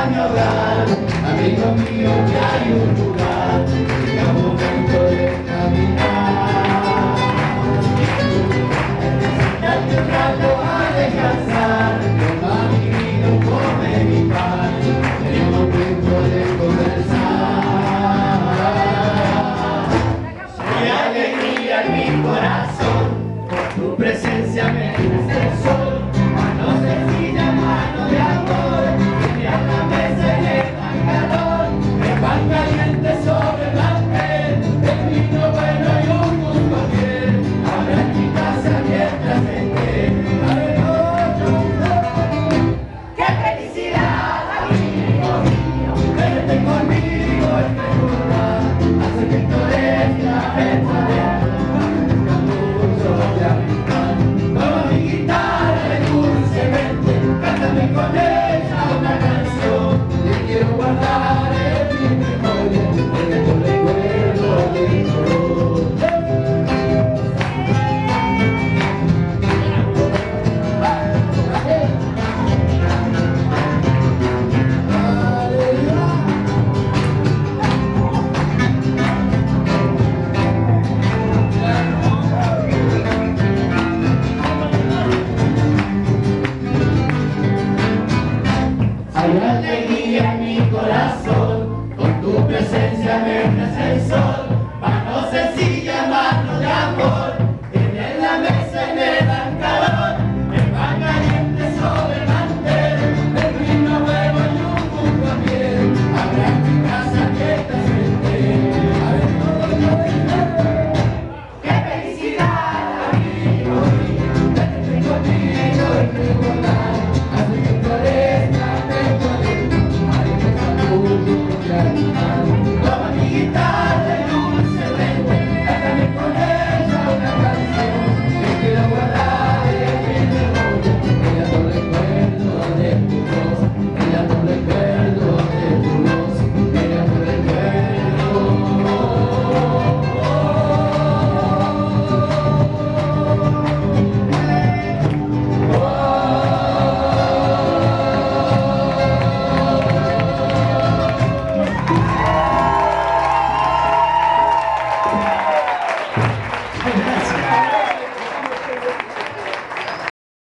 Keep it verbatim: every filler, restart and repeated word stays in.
a mi hogar, amigo mío, que hay un lugar, llega un momento de caminar. Date un rato a descansar, toma mi vino, come mi pan, llega un momento de conversar. Soy alegría en mi corazón, por tu presencia me crece el sol. Mano sencilla, mano de amor, que a la mesa le dan calor, de pan caliente sobre el mantel, de vino bueno y un gusto fiel. Habrá en mi casa mientras esté. ¡Qué felicidad, amigo mío! Verte conmigo es recordar, hace que florezca el talento, mucho de amistad. Toma mi guitarra dulcemente, cántame con ella una canción. Te quiero guardar en mi memoria, porque te recuerdo de mi corazón. Hay alegría en mi corazón, con tu presencia me nace el sol.